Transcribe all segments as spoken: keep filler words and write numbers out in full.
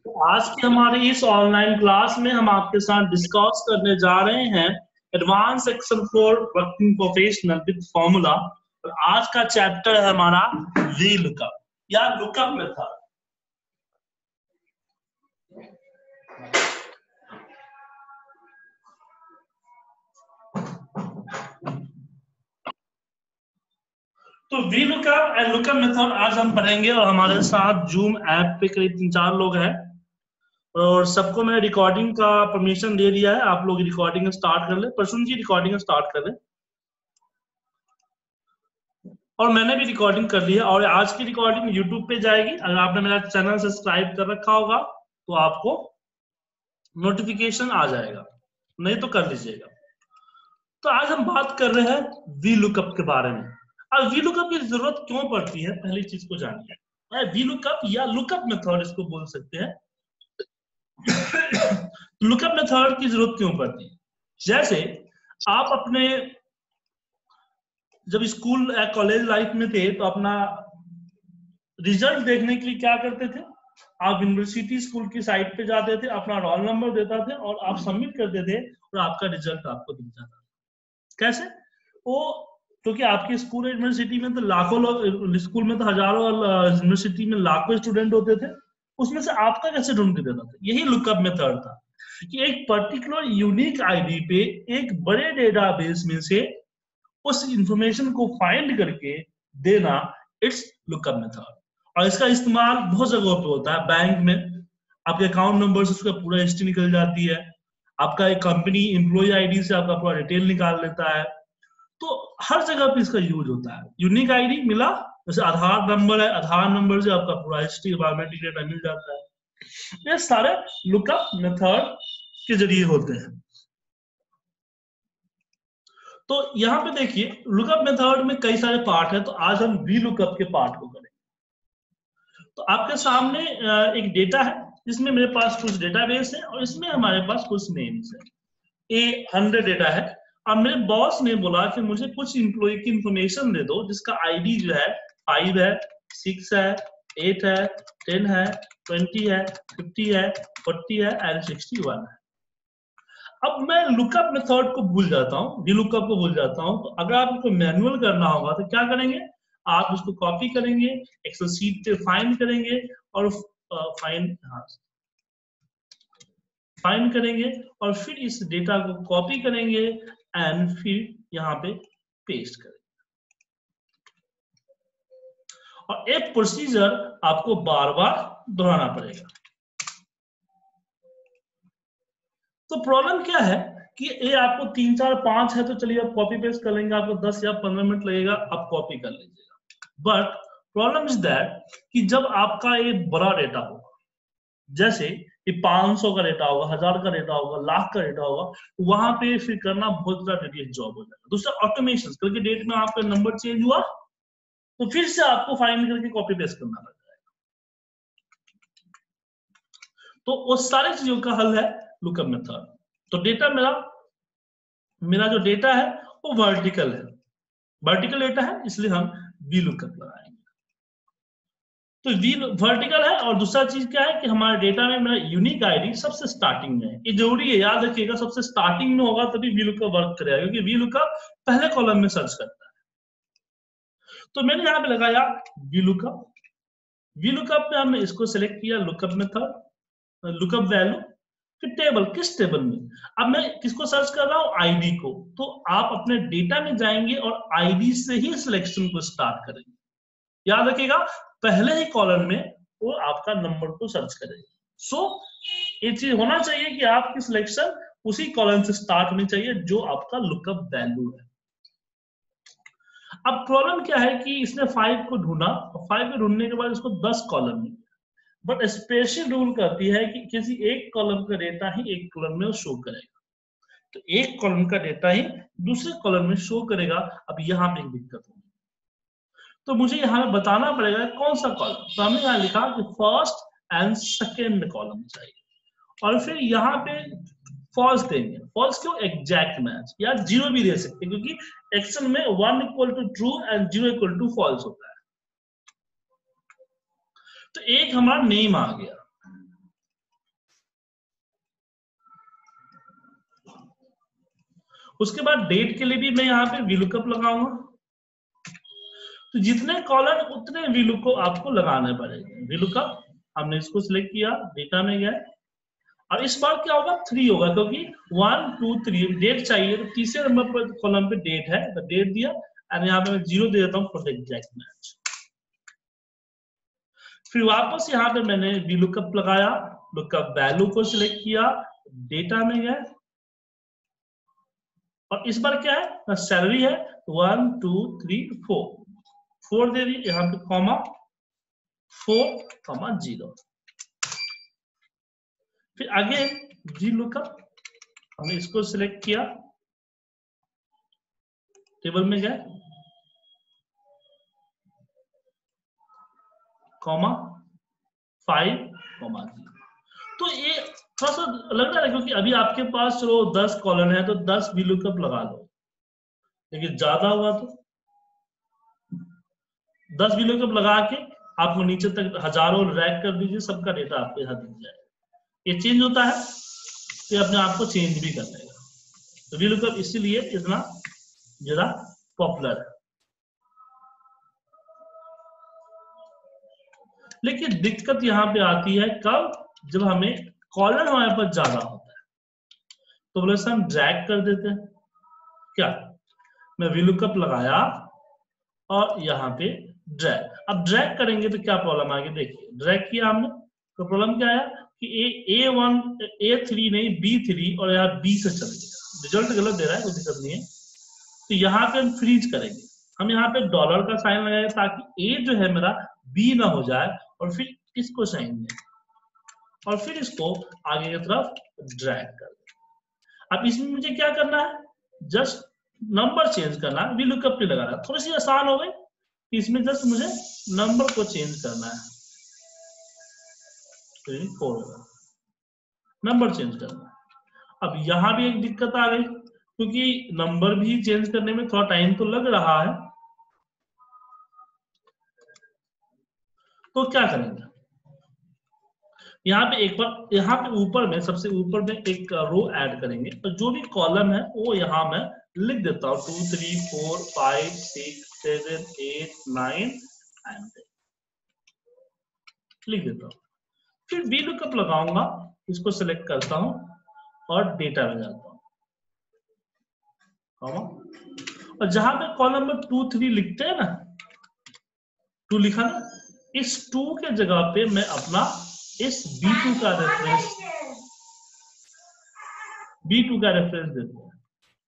तो आज की हमारी इस ऑनलाइन क्लास में हम आपके साथ डिस्कस करने जा रहे हैं advance Excel for working professional with formula. और आज का चैप्टर है हमारा वी लुकअप या लुकअप मेथड। तो V lookup and lookup method आज हम पढ़ेंगे और हमारे साथ जूम ऐप पे करीब तीन चार लोग हैं और सबको मैंने रिकॉर्डिंग का परमिशन दे दिया है। आप लोग रिकॉर्डिंग स्टार्ट कर ले। प्रसून जी रिकॉर्डिंग स्टार्ट कर ले। और मैंने भी रिकॉर्डिंग कर ली है और आज की रिकॉर्डिंग यूट्यूब पे जाएगी। अगर आपने मेरा चैनल सब्सक्राइब कर रखा होगा तो आपको नोटिफिकेशन आ जाएगा, नहीं तो कर लीजिएगा। तो आज हम बात कर रहे हैं वी लुकअप के बारे में। अब वी लुकअप की जरूरत क्यों पड़ती है, पहली चीज को जानिए। वी लुकअप या लुकअप मेथड इसको बोल सकते हैं। लुकअप मेथड की जरूरत क्यों पड़ती है? जैसे आप अपने जब स्कूल या कॉलेज लाइफ में थे तो अपना रिजल्ट देखने के लिए क्या करते थे, आप यूनिवर्सिटी स्कूल की साइट पे जाते थे, अपना रोल नंबर देता थे और आप सबमिट करते थे और आपका रिजल्ट आपको दिख जाता था। कैसे? वो क्योंकि तो आपके स्कूल यूनिवर्सिटी में तो लाखों लोग, स्कूल में तो हजारों, यूनिवर्सिटी में लाखों स्टूडेंट होते थे, उसमें से आपका कैसे ढूंढ के देता था? यही लुकअप मेथड था कि एक पर्टिकुलर यूनिक आईडी पे एक बड़े डेटाबेस में से उस इंफॉर्मेशन को फाइंड करके देना, इट्स लुकअप मेथड। और इसका इस्तेमाल बहुत जगहों पे होता है। बैंक में आपके अकाउंट नंबर से उसका पूरा हिस्ट्री निकल जाती है। आपका एक कंपनी एम्प्लॉय आईडी से आपका पूरा डिटेल निकाल लेता है। तो हर जगह पे इसका यूज होता है। यूनिक आईडी मिला, जैसे आधार नंबर है, आधार नंबर से आपका पूरा हिस्ट्री बायोमेट्रिक डेटा मिल जाता है। ये सारे लुकअप मेथड के जरिए होते हैं। तो यहाँ पे देखिए लुकअप मेथड में कई सारे पार्ट है, तो आज हम वी लुकअप के पार्ट को करेंगे। तो आपके सामने एक डेटा है जिसमें मेरे पास कुछ डेटाबेस है और इसमें हमारे पास कुछ नेम्स है। ए हंड्रेड डेटा है। अब मेरे बॉस ने बोला कि मुझे कुछ इंप्लॉय की इंफॉर्मेशन दे दो जिसका आईडी जो है फाइव है, सिक्स है, एट है, टेन है, ट्वेंटी है, फिफ्टी है, फोर्टी है एंड सिक्सटी वन है। अब मैं लुकअप मेथड को भूल जाता हूँ, वी लुकअप को भूल जाता हूँ। तो अगर आपको मैनुअल करना होगा तो क्या करेंगे, आप उसको कॉपी करेंगे, एक्सेल शीट पे फाइंड करेंगे और फाइंड हाँ फाइंड करेंगे और फिर इस डेटा को कॉपी करेंगे एंड फिर यहाँ पे पेस्ट करेंगे। और एक प्रोसीजर आपको बार बार दोहराना पड़ेगा। तो प्रॉब्लम क्या है कि ये आपको तीन चार पांच है तो चलिए आप कॉपी पेस्ट कर लेंगे, आपको दस या पंद्रह मिनट लगेगा, आप कॉपी कर लीजिएगा। बट प्रॉब्लम इज दैट कि जब आपका ये बड़ा डेटा होगा, जैसे ये पांच सौ का डेटा होगा, हजार का डेटा होगा, लाख का डेटा होगा, तो वहां पे फिर करना बहुत ज्यादा टेडियस जॉब हो जाएगा। दूसरा ऑटोमेशन, क्योंकि डेट में आपका नंबर चेंज हुआ तो फिर से आपको फाइंड करके कॉपी पेस्ट करना पड़ जाएगा। तो उस सारी चीजों का हल है लुकअप मेथड। तो डेटा मेरा मेरा जो डेटा है वो वर्टिकल है, वर्टिकल डेटा है, इसलिए हम वी लुकअप लगाएंगे। तो वी वर्टिकल है और दूसरा चीज क्या है कि हमारे डेटा में मेरा यूनिक आईडी सबसे स्टार्टिंग में है। ये जरूरी है, याद रखिएगा, सबसे स्टार्टिंग में होगा तभी वी लुकअप वर्क करेगा, क्योंकि वी लुकअप पहले कॉलम में सर्च करता है। तो मैंने यहाँ पे लगाया वी लुकअप। वी लुकअप में हमने इसको सिलेक्ट किया, लुकअप मेथड, लुकअप वैल्यू, फिर टेबल, किस टेबल में, अब मैं किसको सर्च कर रहा हूं, आईडी को। तो आप अपने डेटा में जाएंगे और आईडी से ही सिलेक्शन को स्टार्ट करेंगे। याद रखिएगा पहले ही कॉलम में वो आपका नंबर को सर्च करेगा। सो ये चीज होना चाहिए कि आपकी सिलेक्शन उसी कॉलम से स्टार्ट होनी चाहिए जो आपका लुकअप वैल्यू है। अब प्रॉब्लम क्या है कि इसने फाइव को ढूंढा और फाइव को ढूंढने के बाद इसको दस कॉलम मिले, बट स्पेशल रूल करती है कि किसी एक कॉलम का डेटा ही एक कॉलम में शो करेगा, तो एक कॉलम का डेटा ही दूसरे कॉलम में शो करेगा। अब यहाँ पे एक दिक्कत होगी, तो मुझे यहाँ बताना पड़ेगा कौन सा कॉलम। तो हमने यहाँ लिखा कि फर्स्ट एंड सेकेंड कॉलम चाहिए और फिर यहाँ पे फॉल्स देंगे। फॉल्स क्यों? एग्जैक्ट मैच, या जीरो भी दे सकते हैं, क्योंकि एक्शन में one equal to true and zero equal to false होता है। तो एक हमारा नेम आ गया, उसके बाद डेट के लिए भी मैं यहाँ पे वीलुकअप लगाऊंगा। तो जितने कॉलम उतने वीलुक को आपको लगाने पड़ेंगे। वीलुकअप हमने इसको सिलेक्ट किया, डेटा में गया, और इस बार क्या होगा, थ्री होगा, क्योंकि वन टू थ्री डेट चाहिए, तो तीसरे नंबर पर कॉलम पे डेट है, तो डेट दिया, और यहाँ पे मैं जीरो दे देता हूँ फॉर द एग्जैक्ट मैच। फिर वापस यहाँ पे मैंने वीलुकअप लगाया, लुकअप वैल्यू को सिलेक्ट किया, डेटा में गए, और इस बार क्या है, सैलरी है one two three four, four दे दी, यहाँ पे कॉमा फोर कॉमा जीरो। फिर आगे जी लुकअप, हमने इसको सिलेक्ट किया, टेबल में गए, कॉमा फाइव कॉमा जीरो। तो ये थोड़ा सा लग रहा है क्योंकि अभी आपके पास चलो दस कॉलम है तो दस वी लुकअप लगा लो, लेकिन ज्यादा हुआ तो दस वी लुकअप लगा के आपको नीचे तक हजारों रैक कर दीजिए, सबका डेटा आपके यहाँ दिख जाएगा। ये चेंज होता है तो अपने आप को चेंज भी कर लेगा। तो वी लुकअप इसीलिए इतना ज्यादा पॉपुलर है। लेकिन दिक्कत यहाँ पे आती है कब, जब हमें कॉलम हमारे पास ज्यादा होता है, तो बोले हम ड्रैग कर देते हैं। क्या, मैं वी लुकअप लगाया और यहाँ पे ड्रैग, अब ड्रैग करेंगे तो क्या प्रॉब्लम आएगी, देखिए ड्रैग किया हमने तो प्रॉब्लम क्या आया कि A A one A three नहीं बी थ्री, और यहाँ बी से चल गया, रिजल्ट गलत दे रहा है, कोई दिक्कत नहीं है। तो यहाँ पे हम फ्रीज करेंगे, हम यहाँ पे डॉलर का साइन लगाएंगे ताकि ए जो है मेरा बी ना हो जाए, और फिर इसको साइन दें, और फिर इसको आगे की तरफ ड्रैग कर दें। अब इसमें मुझे क्या करना है, जस्ट नंबर चेंज करना है, वी लुकअप नहीं लगाना, थोड़ी सी आसान हो गई। इसमें जस्ट मुझे नंबर को चेंज करना है, फोर होगा, नंबर चेंज करना है। अब यहां भी एक दिक्कत आ गई, क्योंकि नंबर भी चेंज करने में थोड़ा टाइम तो लग रहा है, तो क्या करेंगे, यहाँ पे एक बार यहाँ पे ऊपर में सबसे ऊपर में एक रो ऐड करेंगे, तो जो भी कॉलम है वो यहाँ मैं लिख देता हूँ, two three four five six seven eight nine and लिख देता हूँ। फिर वी लुकअप लगाऊंगा, इसको सिलेक्ट करता हूँ और डेटा में जाता हूँ, और जहां पे कॉलम नंबर टू थ्री लिखते हैं ना, टू लिखा ना, इस टू के जगह पे मैं अपना इस बी टू का रेफरेंस बी टू का रेफरेंस देता हूं।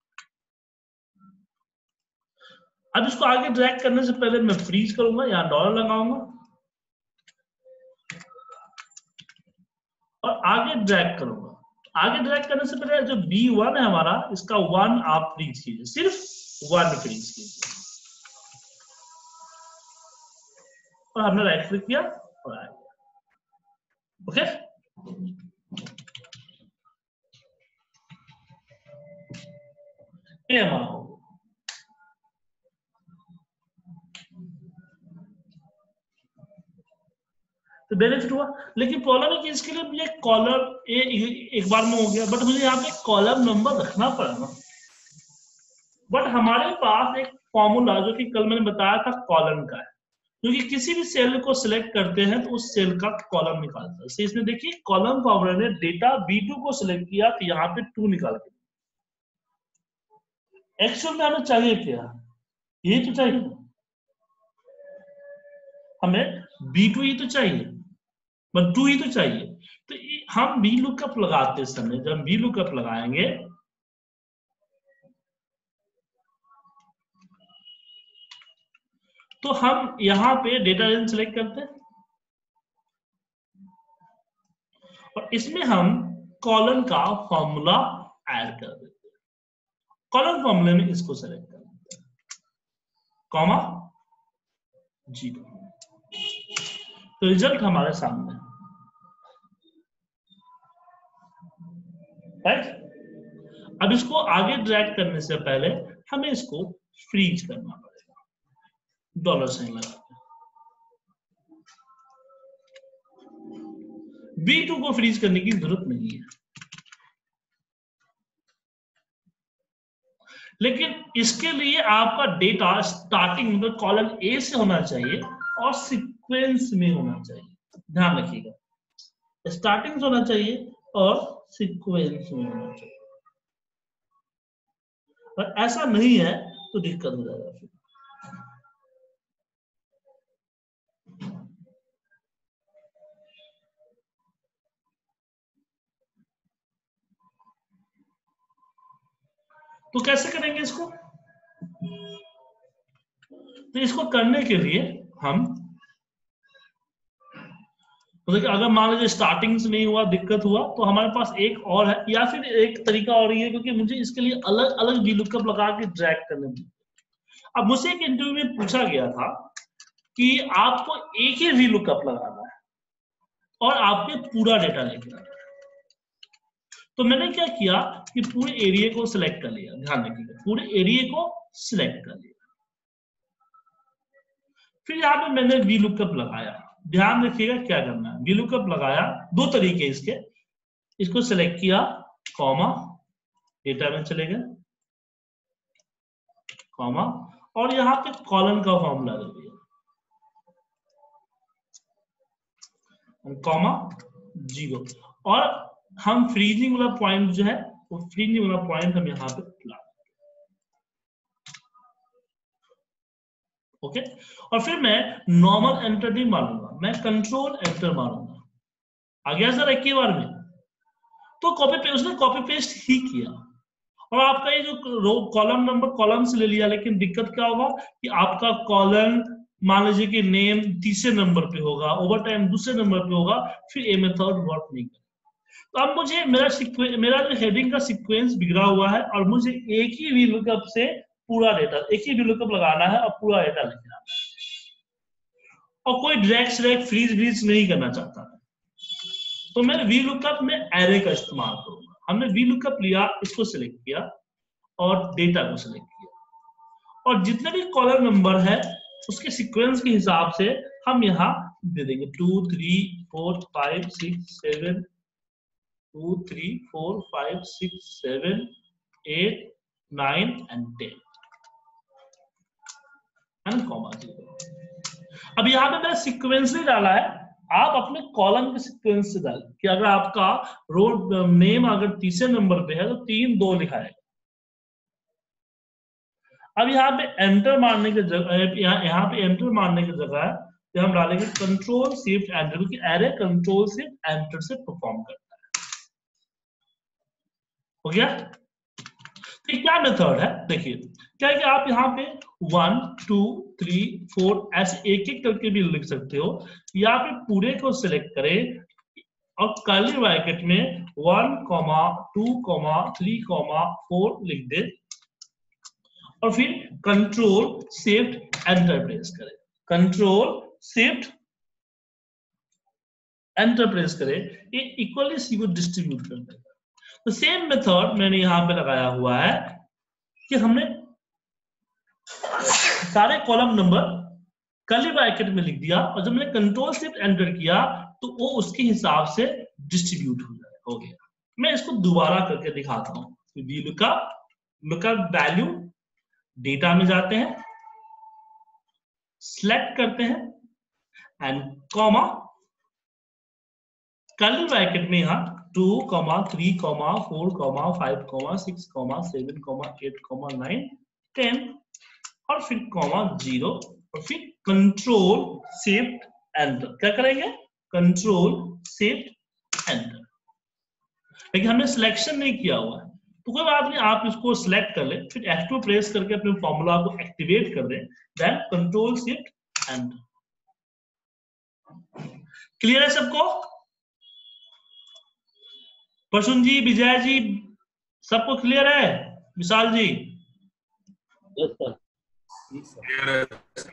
अब इसको आगे ड्रैग करने से पहले मैं फ्रीज करूंगा, यहां डॉलर लगाऊंगा और आगे ड्रैग करूंगा। आगे ड्रैग करने से पहले जो बी वन है हमारा, इसका वन आप फ्रीज कीजिए, सिर्फ वन फ्रीज कीजिए, और हमने राइट क्लिक किया और आ गया। ओके, ये हमारा हो गया। तो बेनिफिट हुआ, लेकिन प्रॉब्लम है कि इसके लिए मुझे कॉलम ए एक बार में हो गया, बट मुझे यहाँ पे कॉलम नंबर रखना पड़ेगा। बट हमारे पास एक फॉर्मूला जो कि कल मैंने बताया था कॉलम का है, क्योंकि किसी भी सेल को सिलेक्ट करते हैं तो उस सेल का कॉलम निकालता है। इसमें देखिए कॉलम फॉर्मूला ने डेटा बी टू को सिलेक्ट किया तो यहाँ पे टू निकाल के, एक्चुअल में हमें चाहिए क्या, ये तो चाहिए हमें बी टू ही तो चाहिए, बट टू ही तो चाहिए। तो हम बी लुकअप लगाते समय, जब बी लुकअप लगाएंगे तो हम यहाँ पे डेटा रेंज सिलेक्ट करते हैं और इसमें हम कॉलम का फॉर्मूला ऐड कर देते हैं। कॉलम फॉर्मूले में इसको सेलेक्ट कर देते हैं, कॉमा जीरो, तो रिजल्ट हमारे सामने है, राइट। अब इसको आगे ड्रैग करने से पहले हमें इसको फ्रीज करना पड़ेगा, डॉलर साइन लगा के। बी टू को फ्रीज करने की जरूरत नहीं है, लेकिन इसके लिए आपका डेटा स्टार्टिंग मतलब कॉलम ए से होना चाहिए और सीक्वेंस में होना चाहिए, ध्यान रखिएगा, स्टार्टिंग से होना चाहिए और सीक्वेंस में होना चाहिए। और ऐसा नहीं है तो दिक्कत हो जाएगा फिर। तो कैसे करेंगे इसको? तो इसको करने के लिए हम तो देखिए, अगर मान लीजिए स्टार्टिंग से नहीं हुआ, दिक्कत हुआ, तो हमारे पास एक और है, या फिर एक तरीका और ही है, क्योंकि मुझे इसके लिए अलग अलग वीलुकअप लगा के ड्रैग करने में। अब मुझे एक इंटरव्यू में पूछा गया था कि आपको एक ही वीलुकअप लगाना है और आपके पूरा डेटा लेके आना है। तो मैंने क्या किया कि पूरे एरिया को सिलेक्ट कर लिया, ध्यान रखिएगा, पूरे एरिया को सिलेक्ट कर लिया। फिर यहाँ पे मैंने वीलुकअप लगाया, ध्यान रखिएगा क्या करना है। वीलुकअप लगाया, दो तरीके इसके, इसको सिलेक्ट किया, कॉमा, डेटा में चले गए, कॉमा, और यहाँ पे कॉलन का फॉर्मूला दे दिया, कॉमा जीरो, और हम फ्रीजिंग वाला पॉइंट जो है वो फ्रीजिंग वाला पॉइंट हम यहाँ पे ला, ओके। और फिर मैं नॉर्मल एंटर नहीं मारूंगा, मैं कंट्रोल एंटर मारूंगा। आ गया सर एक ही बार में? तो कॉपी पेस्ट, उसने कॉपी पेस्ट ही किया, और आपका ये जो कॉलम नंबर कॉलम से ले लिया, लेकिन दिक्कत क्या होगा कि आपका कॉलम मान लीजिए कि नेम तीसरे नंबर पे होगा, ओवर टाइम दूसरे नंबर पे होगा, फिर ए मेथड वर्क नहीं करेगा। तो अब मुझे मेरा मेरा जो हेडिंग का सीक्वेंस बिगड़ा हुआ है, और मुझे एक ही वीलुकअप से पूरा डेटा, एक ही वीलुकअप लगाना है और पूरा डेटा लिखना है, और कोई ड्रैग स्लैग फ्रीज ब्रीज नहीं करना चाहता है। तो मैं वीलुकअप में एरे का इस्तेमाल करूंगा। हमने वीलुकअप लिया, इसको सिलेक्ट किया और डेटा को सिलेक्ट किया, और जितने भी कॉलम नंबर है उसके सीक्वेंस के हिसाब से हम यहाँ दे देंगे two three four five six seven, two three four five six seven eight nine and ten, comma zero. अब यहाँ पे मैंने सीक्वेंस नहीं डाला है, आप अपने कॉलम के सीक्वेंस से डालें कि अगर आपका रोड नेम अगर तीसरे नंबर पे है तो तीन दो लिखाएगा। अब यहाँ पे एंटर मारने की जगह, यहाँ यहाँ पे एंटर मारने की जगह है तो हम डालेंगे कंट्रोल शिफ्ट एंटर, क्योंकि एरे कंट्रोल शिफ्ट एंटर से परफॉर्म करता है। हो गया? तो क्या मेथड है देखिए, क्या है कि आप यहाँ पे वन टू थ्री फोर ऐसे एक एक करके भी लिख सकते हो, या फिर पूरे को सिलेक्ट करें और कर्ली ब्रैकेट में one comma two comma three comma four लिख दे, और फिर कंट्रोल शिफ्ट एंटर प्रेस करें, कंट्रोल शिफ्ट एंटर प्रेस करें, ये इक्वली सी को डिस्ट्रीब्यूट कर देगा। तो सेम मेथड मैंने यहां पे लगाया हुआ है कि हमने सारे कॉलम नंबर कर्ली ब्रैकेट में लिख दिया, और जब मैंने कंट्रोल शिफ्ट एंटर किया तो वो उसके हिसाब से डिस्ट्रीब्यूट हो जाए, हो गया। मैं इसको दोबारा करके दिखाता हूँ। वीलुकअप, लुकअप वैल्यू, डेटा में जाते हैं, सिलेक्ट करते हैं एंड कॉमा, कर्ली ब्रैकेट में यहाँ two comma three comma four comma five comma six comma seven comma eight comma nine ten, और फिर कॉमा जीरो, और फिर कंट्रोल शिफ्ट एंटर। क्या करेंगे? Control shift enter. लेकिन हमने सिलेक्शन नहीं किया हुआ है, तो कोई बात नहीं, आप इसको सिलेक्ट कर ले, फिर एफ टू प्रेस करके अपने फॉर्मूला को एक्टिवेट कर दें, then control shift enter. Clear है सबको? प्रसून जी, विजय जी, सबको क्लियर है? Vishal ji? Yes sir. Clear है सर।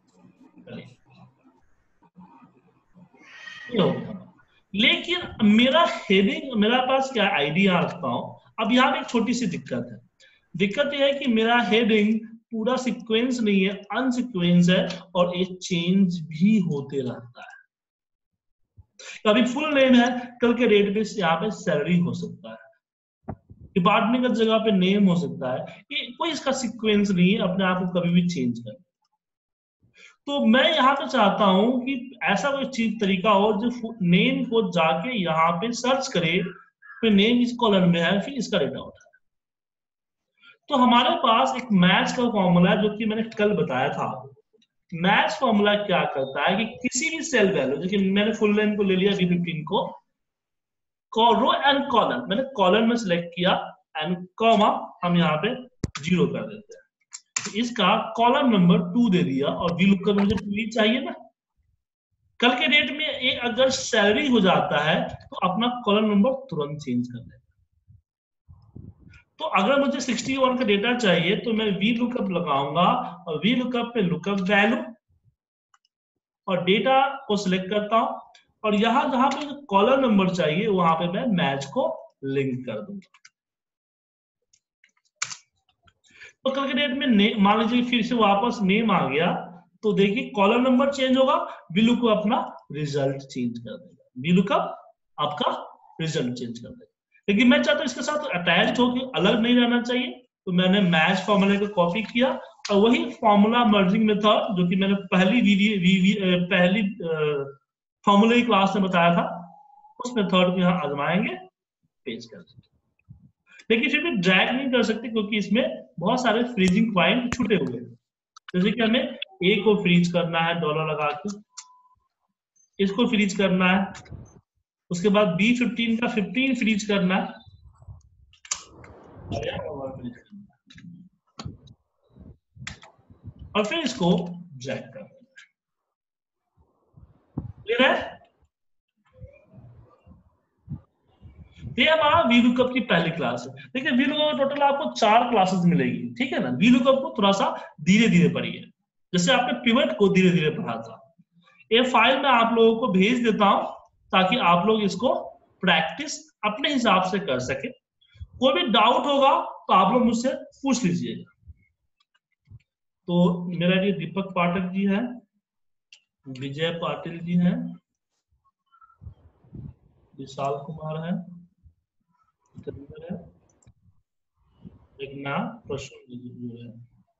लेकिन मेरा हेडिंग, मेरा पास क्या आइडिया रखता हूं। अब यहाँ पे एक छोटी सी दिक्कत है। दिक्कत यह है कि मेरा हेडिंग पूरा सीक्वेंस नहीं है, अनसीक्वेंस है, और ये चेंज भी होते रहता है। कभी फुल नेम है, कल के डेट पे यहाँ पे सैलरी हो सकता है, डिपार्टमेंट की जगह पे नेम हो सकता है, ये कोई इसका सीक्वेंस नहीं है, अपने आप को कभी भी चेंज कर। तो मैं यहाँ पे चाहता हूं कि ऐसा कोई चीज तरीका हो जो नेम को जाके यहाँ पे सर्च करे, फिर नेम इस कॉलम में है, फिर इसका डेटा उठाए। तो हमारे पास एक मैच का फॉर्मूला है जो कि मैंने कल बताया था। मैच फॉर्मूला क्या करता है कि किसी भी सेल वैल्यू, जैसे मैंने फुल नेम को ले लिया बी फिफ्टीन को, रो एंड कॉलम, मैंने कॉलम में सिलेक्ट किया एंड कॉमा हम यहाँ पे जीरो कर देते हैं। तो इसका कॉलम नंबर टू दे दिया और वी लुक कर मुझे टू ही चाहिए ना। कल के डेट में एक अगर सैलरी हो जाता है तो अपना कॉलम नंबर तुरंत चेंज कर देगा। तो अगर मुझे सिक्सटी वन का डेटा चाहिए तो मैं वी लुकअप लगाऊंगा और वी लुकअप पे लुकअप वैल्यू और डेटा को सिलेक्ट करता हूं और यहां जहां पे कॉलम नंबर चाहिए वहां पे मैं मैच को लिंक कर दूंगा। तो कल के डेट में मान लीजिए फिर से वापस नेम आ गया तो देखिए कॉलम नंबर चेंज होगा, वी लुकअप अपना रिजल्ट चेंज कर देगा, वी लुकअप आपका रिजल्ट चेंज कर देगा। लेकिन मैं चाहता हूं इसके साथ अटैच हो कि अलग नहीं रहना चाहिए, तो मैंने मैच फॉर्मूले को कॉपी किया और वही फॉर्मूला मर्जिंग मेथड जो कि मैंने पहली वीडियो वी, वी, पहली फॉर्मूले की क्लास में बताया था, उस मेथड को यहाँ आजमाएंगे, पेस्ट कर देंगे। लेकिन फिर भी ड्रैग नहीं कर सकते क्योंकि इसमें बहुत सारे फ्रीजिंग पॉइंट छूटे हुए हैं। जैसे कि हमें ए को फ्रीज करना है डॉलर लगा के, इसको फ्रीज करना है, उसके बाद बी फिफ्टीन का फिफ्टीन फ्रीज करना है और फिर इसको ड्रैग करना है। क्लियर है? ये हमारा वी लुकअप की पहली क्लास है। देखिए वी लुकअप टोटल आपको चार क्लासेस मिलेगी, ठीक है ना। वी लुकअप को थोड़ा सा धीरे धीरे पढ़िए, जैसे आपने पिवट को धीरे धीरे पढ़ा था। ये फाइल मैं आप लोगों को भेज देता हूं ताकि आप लोग इसको प्रैक्टिस अपने हिसाब से कर सके। कोई भी डाउट होगा तो आप लोग मुझसे पूछ लीजिएगा। तो मेरा ये दीपक पाठक जी है, विजय पाटिल जी हैं, विशाल कुमार है, है, एक नाम प्रसून जी है।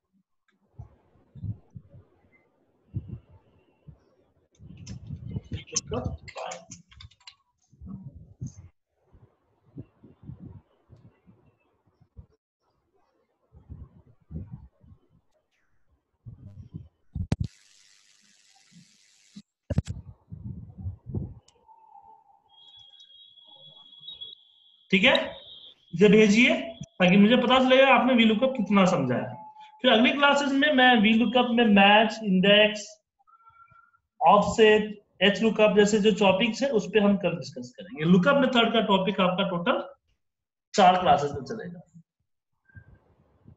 ठीक है, इसे भेजिए ताकि मुझे पता चलेगा आपने वी लुकअप कितना समझा है। फिर अगली क्लासेस में मैं वी लुकअप में match, index, offset, H lookup जैसे जो टॉपिक्स है उस पर हम कल डिस्कस करेंगे। लुकअप मेथड का टॉपिक आपका टोटल चार क्लासेस में चलेगा,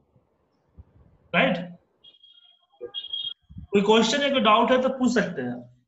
राइट? कोई क्वेश्चन है, कोई डाउट है तो पूछ सकते हैं।